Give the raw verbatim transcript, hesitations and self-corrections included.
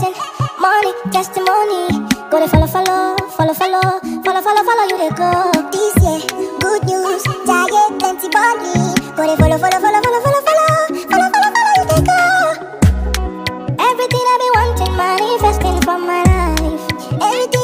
blessing, money, testimony. Go to follow, follow, follow, follow, follow, follow, follow you they go. This year, good news, giant plenty money. Go to follow, follow, follow, follow, follow, follow, follow, follow, follow you they go. Everything I be wanting, manifesting from my life. Everything